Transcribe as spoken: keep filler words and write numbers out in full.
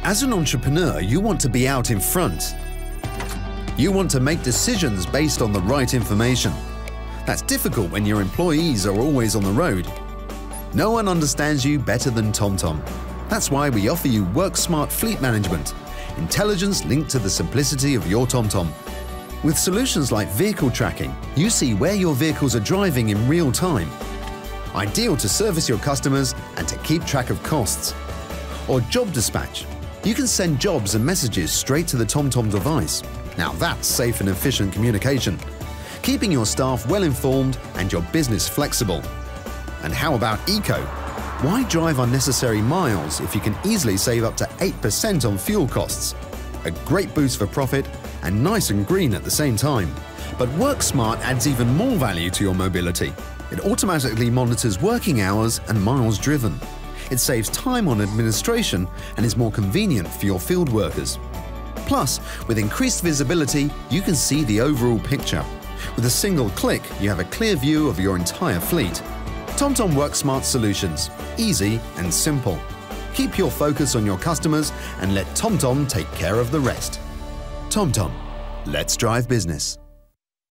As an entrepreneur, you want to be out in front. You want to make decisions based on the right information. That's difficult when your employees are always on the road. No one understands you better than TomTom. That's why we offer you WorkSmart Fleet Management, intelligence linked to the simplicity of your TomTom. With solutions like vehicle tracking, you see where your vehicles are driving in real time. Ideal to service your customers and to keep track of costs. Or job dispatch. You can send jobs and messages straight to the TomTom device. Now that's safe and efficient communication, keeping your staff well informed and your business flexible. And how about eco? Why drive unnecessary miles if you can easily save up to eight percent on fuel costs? A great boost for profit and nice and green at the same time. But WorkSmart adds even more value to your mobility. It automatically monitors working hours and miles driven. It saves time on administration and is more convenient for your field workers. Plus, with increased visibility, you can see the overall picture. With a single click, you have a clear view of your entire fleet. TomTom WorkSmart solutions, easy and simple. Keep your focus on your customers and let TomTom take care of the rest. TomTom, let's drive business.